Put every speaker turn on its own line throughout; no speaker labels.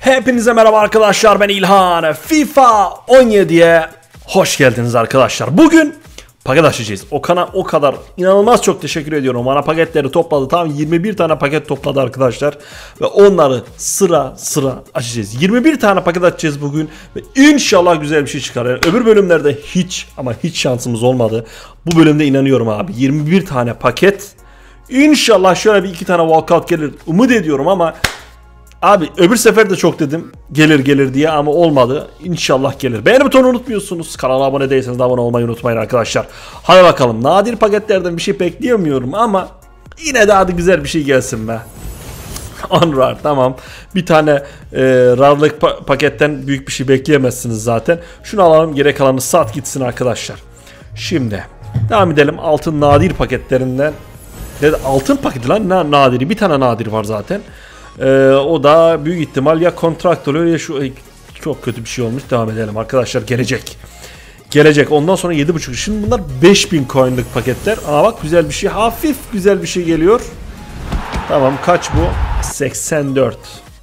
Hepinize merhaba arkadaşlar, ben İlhan. FIFA 17'ye hoş geldiniz arkadaşlar. Bugün paket açacağız. Okan'a o kadar inanılmaz çok teşekkür ediyorum. Bana paketleri topladı. Tam 21 tane paket topladı arkadaşlar. Ve onları sıra sıra açacağız. 21 tane paket açacağız bugün. Ve inşallah güzel bir şey çıkar. Yani öbür bölümlerde hiç ama hiç şansımız olmadı. Bu bölümde inanıyorum abi. 21 tane paket. İnşallah şöyle bir iki tane walkout gelir. Umut ediyorum ama abi öbür sefer de çok dedim gelir diye ama olmadı. İnşallah gelir. Beğeni butonunu unutmuyorsunuz. Kanala abone değilseniz de abone olmayı unutmayın arkadaşlar. Hadi bakalım. Nadir paketlerden bir şey bekleyemiyorum ama yine de hadi güzel bir şey gelsin be. Onrar tamam. Bir tane rarlık paketten büyük bir şey bekleyemezsiniz zaten. Şunu alalım, gerek kalanı sat gitsin arkadaşlar. Şimdi devam edelim altın nadir paketlerinden. Altın paketi lan, nadiri. Bir tane nadir var zaten. O da büyük ihtimal ya kontrakt oluyor ya şu çok kötü bir şey olmuş. Devam edelim arkadaşlar, gelecek ondan sonra 7.5. Şimdi bunlar 5000 coin'lık paketler. Aa bak, güzel bir şey, hafif güzel bir şey geliyor. Tamam, kaç bu? 84.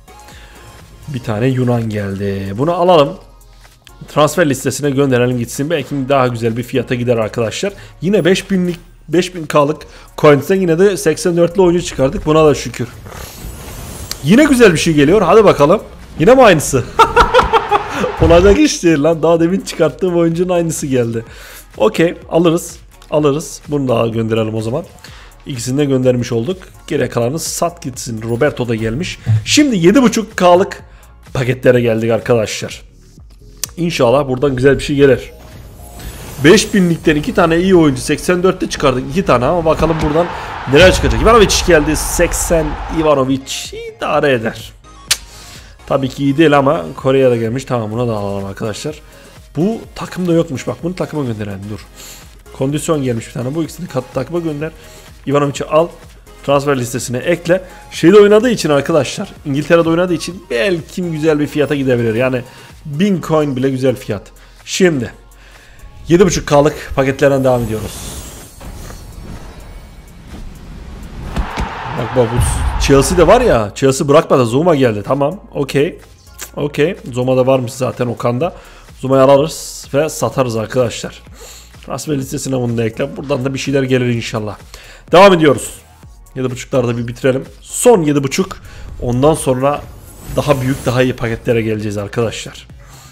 Bir tane Yunan geldi, bunu alalım, transfer listesine gönderelim gitsin, belki daha güzel bir fiyata gider arkadaşlar. Yine 5000K'lık coins'ten yine de 84'lü oyuncu çıkardık, buna da şükür. Yine güzel bir şey geliyor. Hadi bakalım. Yine mi aynısı? Olacak iş değil lan. Daha demin çıkarttığım oyuncunun aynısı geldi. Okey. Alırız. Bunu daha gönderelim o zaman. İkisini de göndermiş olduk. Geri kalanı sat gitsin. Roberto da gelmiş. Şimdi 7.5K'lık paketlere geldik arkadaşlar. İnşallah buradan güzel bir şey gelir. 5000'likten 2 tane iyi oyuncu, 84'te çıkardık 2 tane ama bakalım buradan neler çıkacak. Ivanovic geldi, 80. Ivanovic idare eder. Tabii ki iyi değil ama Kore'ye de gelmiş. Tamam, buna da alalım arkadaşlar. Bu takımda yokmuş, bak bunu takıma gönderelim, dur. Kondisyon gelmiş bir tane, bu ikisini takıma gönder. Ivanovic'i al, transfer listesine ekle. Şeyde oynadığı için arkadaşlar, İngiltere'de oynadığı için belki güzel bir fiyata gidebilir. Yani 1000 coin bile güzel fiyat. Şimdi 7.5K'lık paketlerden devam ediyoruz. Bak bu Chelsea'de var ya, Chelsea bırakmadı, Zuma geldi, tamam, okey. Zuma'da varmış zaten Okan'da. Zuma'yı alırız ve satarız arkadaşlar. Transfer listesine bunu da ekle, buradan da bir şeyler gelir inşallah. Devam ediyoruz. 7.5'larda bir bitirelim. Son 7.5, ondan sonra daha büyük, daha iyi paketlere geleceğiz arkadaşlar.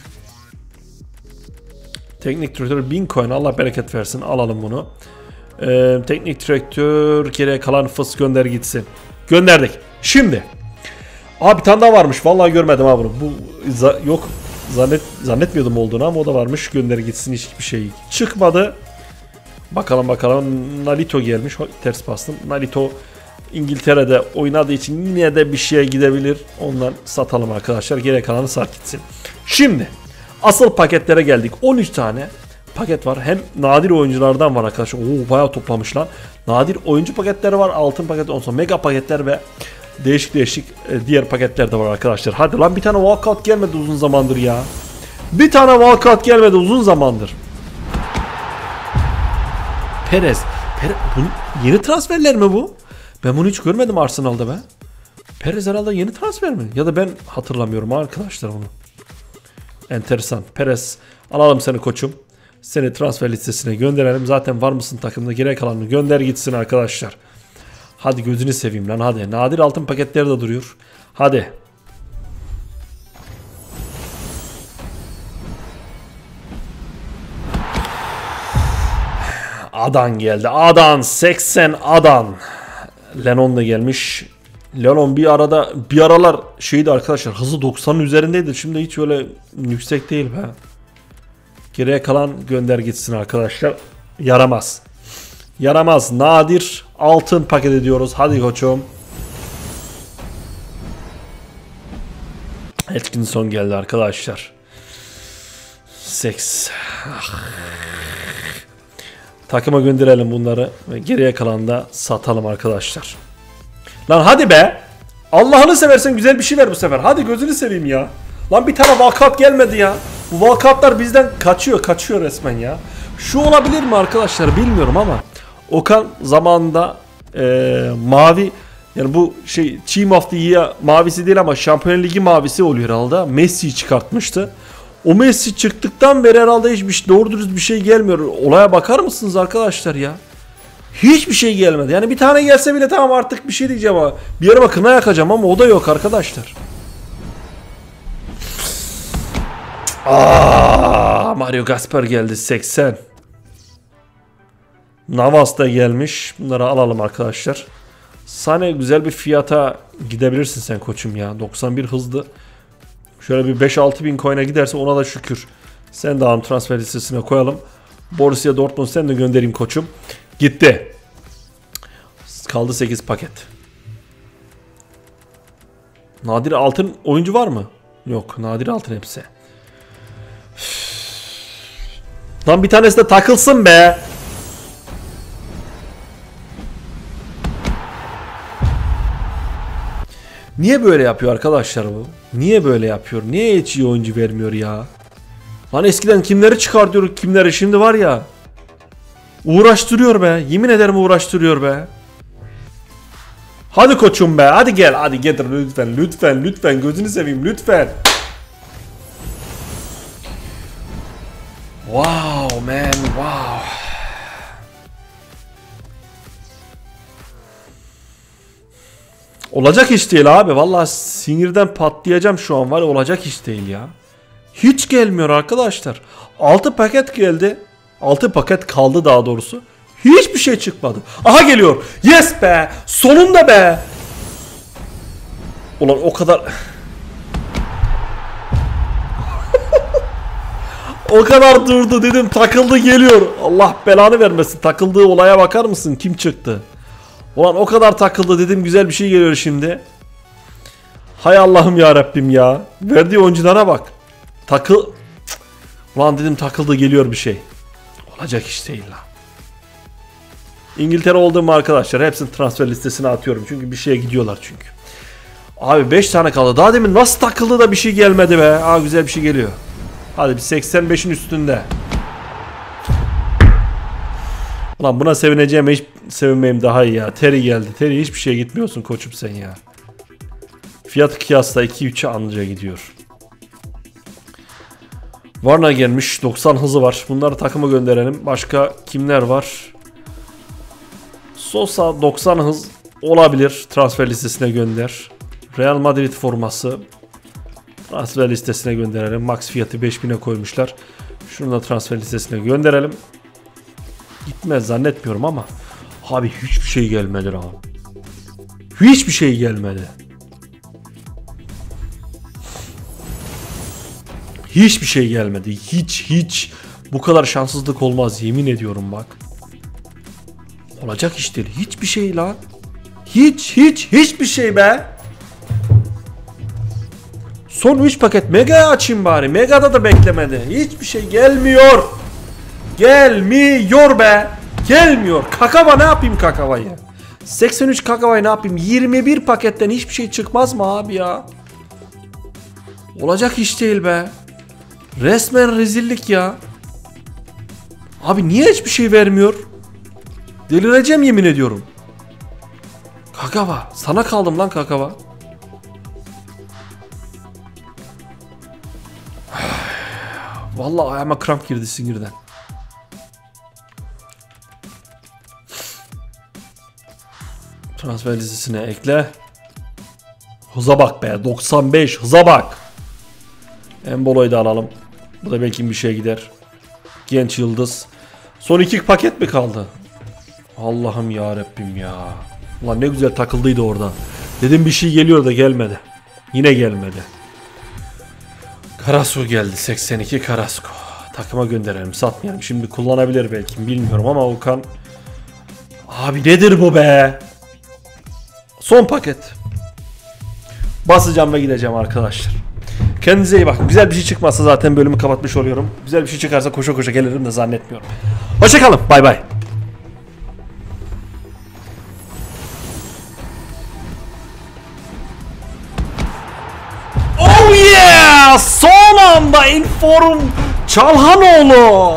Teknik direktör 1000 coin, Allah bereket versin, alalım bunu. Teknik direktör geriye kalan fıs gönder gitsin. Gönderdik. Şimdi bir tane daha varmış, vallahi görmedim abi bunu. Bu yok, zannetmiyordum olduğunu ama o da varmış. Gönder gitsin, hiçbir şey çıkmadı. Bakalım. Nalito gelmiş, ters bastım. Nalito İngiltere'de oynadığı için yine de bir şeye gidebilir. Ondan satalım arkadaşlar, geriye kalanı sat gitsin. Şimdi asıl paketlere geldik. 13 tane paket var. Hem nadir oyunculardan var arkadaşlar. Oo, bayağı toplamış lan. Nadir oyuncu paketleri var. Altın paket, ondan sonra mega paketler ve değişik diğer paketler de var arkadaşlar. Hadi lan, bir tane walkout gelmedi uzun zamandır ya. Perez. Yeni transferler mi bu? Ben bunu hiç görmedim Arsenal'da be. Perez herhalde yeni transfer mi? Ya da ben hatırlamıyorum arkadaşlar onu. Enteresan. Perez, alalım seni koçum. Seni transfer listesine gönderelim. Zaten var mısın takımda, gerek kalanını gönder gitsin arkadaşlar. Hadi gözünü seveyim lan, hadi. Nadir altın paketleri de duruyor. Hadi. Adan geldi. 80 Adan. Lennon da gelmiş. Lennon bir aralar şeydi arkadaşlar, hızı 90'ın üzerindeydi. Şimdi hiç öyle yüksek değil be. Geriye kalan gönder gitsin arkadaşlar. Yaramaz. Nadir altın paket ediyoruz. Hadi koçum. Atkinson geldi arkadaşlar. Takıma gönderelim bunları ve geriye kalan da satalım arkadaşlar. Lan hadi be. Allah'ını seversen güzel bir şey ver bu sefer. Hadi gözünü seveyim ya. Lan bir tane walkout gelmedi ya. Bu walkoutlar bizden kaçıyor resmen ya. Şu olabilir mi arkadaşlar bilmiyorum ama Okan zamanında mavi Yani bu şey Team of the Year mavisi değil ama Şampiyonlar Ligi mavisi oluyor herhalde. Messi'yi çıkartmıştı. O Messi çıktıktan beri herhalde hiçbir doğru dürüst bir şey gelmiyor. Olaya bakar mısınız arkadaşlar ya? Hiçbir şey gelmedi. Yani bir tane gelse bile tamam artık bir şey diyeceğim ama bir yere kına yakacağım ama o da yok arkadaşlar. Mario Gaspar geldi 80. Navas da gelmiş. Bunları alalım arkadaşlar. Sane güzel bir fiyata gidebilirsin sen koçum ya. 91 hızlı. Şöyle bir 5-6 bin coin'e giderse ona da şükür. Sen de alın transfer listesine koyalım. Borussia Dortmund sen de göndereyim koçum. Gitti. Kaldı 8 paket. Nadir altın oyuncu var mı? Yok, nadir altın hepsi. Lan bir tanesi de takılsın be. Niye böyle yapıyor arkadaşlar bu? Niye böyle yapıyor? Niye hiç iyi oyuncu vermiyor ya? Lan eskiden kimleri çıkartıyor, kimleri şimdi var ya. Uğraştırıyor be. Yemin ederim uğraştırıyor be. Hadi koçum be. Hadi gel. Hadi getir lütfen. Lütfen. Lütfen. Gözünü seveyim. Lütfen. Wow man. Wow. Olacak iş değil abi. Vallahi sinirden patlayacağım şu an var. Olacak iş değil ya. Hiç gelmiyor arkadaşlar. 6 paket geldi. 6 paket kaldı daha doğrusu. Hiçbir şey çıkmadı. Aha geliyor. Yes be. Sonunda be. Ulan o kadar... O kadar durdu dedim. Takıldı geliyor. Allah belanı vermesin. Takıldığı olaya bakar mısın? Kim çıktı? Ulan o kadar takıldı dedim. Güzel bir şey geliyor şimdi. Hay Allah'ım ya Rabbim ya. Verdiği oyunculara bak. Ulan dedim takıldı geliyor bir şey. Olacak iş değil lan. İngiltere olduğum arkadaşlar hepsini transfer listesine atıyorum. Çünkü bir şeye gidiyorlar çünkü. Abi 5 tane kaldı. Daha demin nasıl takıldı da bir şey gelmedi be. Aa güzel bir şey geliyor. Hadi bir 85'in üstünde. Ulan buna sevineceğime hiç sevinmeyeyim daha iyi ya. Terry geldi. Terry hiçbir şeye gitmiyorsun koçum sen ya. Fiyat kıyasla 2-3'e anca gidiyor. Varna gelmiş. 90 hızı var. Bunları takıma gönderelim. Başka kimler var? Sosa 90 hız olabilir. Transfer listesine gönder. Real Madrid forması. Transfer listesine gönderelim. Max fiyatı 5000'e koymuşlar. Şunu da transfer listesine gönderelim. Gitmez zannetmiyorum ama. Abi hiçbir şey gelmedi abi. Hiçbir şey gelmedi. Hiçbir şey gelmedi. Hiç. Bu kadar şanssızlık olmaz yemin ediyorum bak. Olacak iş değil. Hiçbir şey lan. Hiçbir şey be. Son 3 paket mega açayım bari. Mega'da da beklemedi. Hiçbir şey gelmiyor. Gelmiyor be. Gelmiyor. Kakava ne yapayım kakavayı? 83 kakavayı ne yapayım? 21 paketten hiçbir şey çıkmaz mı abi ya? Olacak iş değil be. Resmen rezillik ya. Abi niye hiçbir şey vermiyor? Delireceğim yemin ediyorum. Kakava. Sana kaldım lan kakava. Vallahi ayağıma kramp girdi sinirden. Transfer listesine ekle. Hıza bak be. 95 hıza bak. Embolo'yu da alalım. Bu da belki bir şeye gider. Genç yıldız. Son 2 paket mi kaldı? Allah'ım ya Rabbim ya. Ulan ne güzel takıldıydı orada. Dedim bir şey geliyor da gelmedi. Yine gelmedi. Carrasco geldi. 82 Carrasco. Takıma gönderelim. Satmayalım. Şimdi kullanabilir belki. Bilmiyorum ama Okan. Abi nedir bu be? Son paket. Basacağım ve gideceğim arkadaşlar. Kendinize iyi bakın. Güzel bir şey çıkmazsa zaten bölümü kapatmış oluyorum. Güzel bir şey çıkarsa koşa koşa gelirim de zannetmiyorum. Hoşçakalın. Bay bay. Oh yeah! Son anda inform Çalhanoğlu.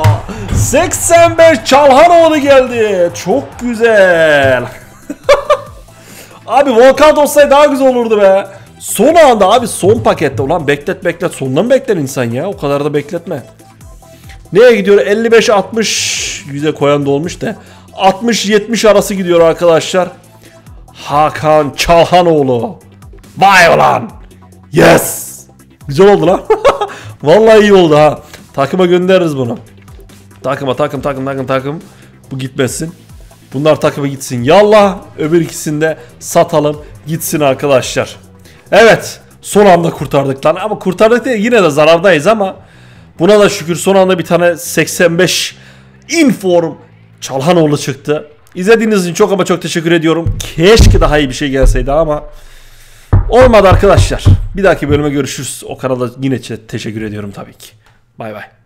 85 Çalhanoğlu geldi. Çok güzel. Abi walkout olsaydı daha güzel olurdu be. Son anda abi, son pakette. Ulan beklet. Sondan bekler insan ya. O kadar da bekletme. Neye gidiyor? 55-60. Yüze koyan da olmuş da. 60-70 arası gidiyor arkadaşlar. Hakan Çalhanoğlu. Vay ulan. Yes. Güzel oldu lan. Vallahi iyi oldu ha. Takıma göndeririz bunu. Takım. Bu gitmesin. Bunlar takıma gitsin. Yallah, öbür ikisini de satalım gitsin arkadaşlar. Evet, son anda kurtardık lan. Ama kurtardık değil, yine de zarardayız ama buna da şükür son anda bir tane 85 inform Çalhanoğlu çıktı. İzlediğiniz için çok ama çok teşekkür ediyorum. Keşke daha iyi bir şey gelseydi ama olmadı arkadaşlar. Bir dahaki bölüme görüşürüz. O kanalda yine teşekkür ediyorum tabii ki. Bay bay.